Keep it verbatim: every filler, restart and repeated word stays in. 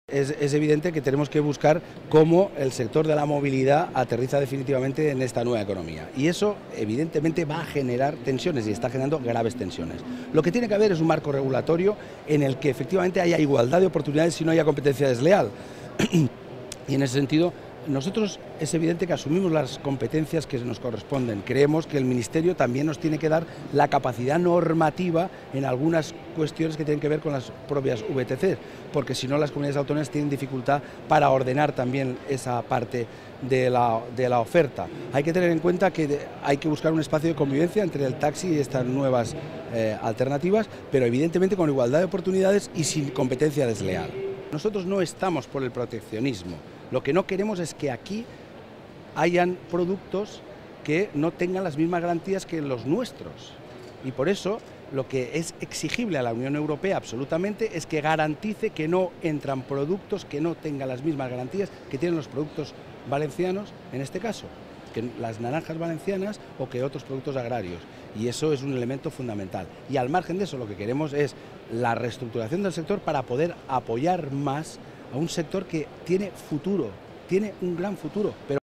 Es, es evidente que tenemos que buscar cómo el sector de la movilidad aterriza definitivamente en esta nueva economía. Y eso, evidentemente, va a generar tensiones y está generando graves tensiones. Lo que tiene que haber es un marco regulatorio en el que efectivamente haya igualdad de oportunidades y no haya competencia desleal. Y en ese sentido, nosotros es evidente que asumimos las competencias que nos corresponden. Creemos que el Ministerio también nos tiene que dar la capacidad normativa en algunas cuestiones que tienen que ver con las propias V T C, porque si no las comunidades autónomas tienen dificultad para ordenar también esa parte de la, de la oferta. Hay que tener en cuenta que hay que buscar un espacio de convivencia entre el taxi y estas nuevas eh, alternativas, pero evidentemente con igualdad de oportunidades y sin competencia desleal. Nosotros no estamos por el proteccionismo. Lo que no queremos es que aquí hayan productos que no tengan las mismas garantías que los nuestros. Y por eso lo que es exigible a la Unión Europea absolutamente es que garantice que no entran productos que no tengan las mismas garantías que tienen los productos valencianos, en este caso, que las naranjas valencianas o que otros productos agrarios. Y eso es un elemento fundamental. Y al margen de eso lo que queremos es la reestructuración del sector para poder apoyar más a un sector que tiene futuro, tiene un gran futuro. Pero